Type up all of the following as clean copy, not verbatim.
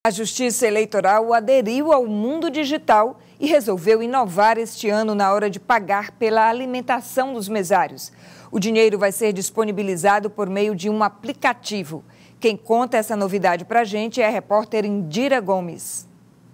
A Justiça Eleitoral aderiu ao mundo digital e resolveu inovar este ano na hora de pagar pela alimentação dos mesários. O dinheiro vai ser disponibilizado por meio de um aplicativo. Quem conta essa novidade para a gente é a repórter Indira Gomes.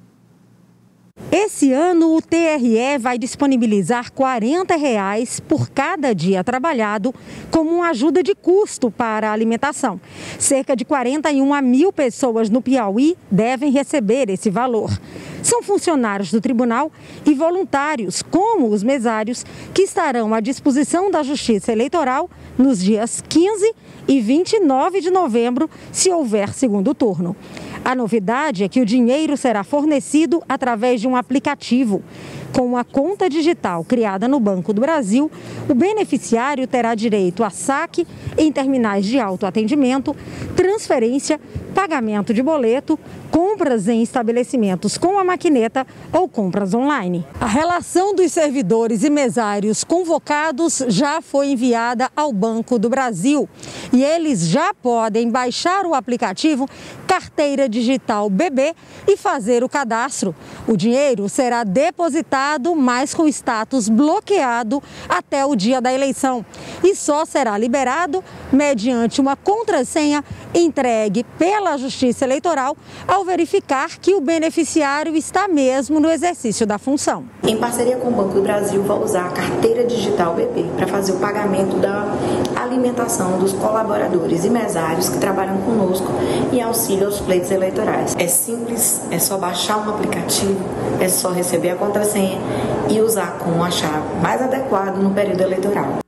Esse ano, o TRE vai disponibilizar R$ 40 por cada dia trabalhado como uma ajuda de custo para a alimentação. Cerca de 41 mil pessoas no Piauí devem receber esse valor. São funcionários do tribunal e voluntários, como os mesários, que estarão à disposição da Justiça Eleitoral nos dias 15 e 29 de novembro, se houver segundo turno. A novidade é que o dinheiro será fornecido através de um aplicativo. Com uma conta digital criada no Banco do Brasil, o beneficiário terá direito a saque em terminais de autoatendimento, transferência, pagamento de boleto, compras em estabelecimentos com a maquineta ou compras online. A relação dos servidores e mesários convocados já foi enviada ao Banco do Brasil e eles já podem baixar o aplicativo Carteira Digital BB e fazer o cadastro. O dinheiro será depositado, mas com status bloqueado até o dia da eleição e só será liberado mediante uma contrassenha entregue pela Justiça Eleitoral ao verificar que o beneficiário está mesmo no exercício da função. Em parceria com o Banco do Brasil, vou usar a Carteira Digital BB para fazer o pagamento da alimentação dos colaboradores e mesários que trabalham conosco em auxílio aos pleitos eleitorais. É simples, é só baixar um aplicativo, é só receber a contrassenha e usar como achar mais adequado no período eleitoral.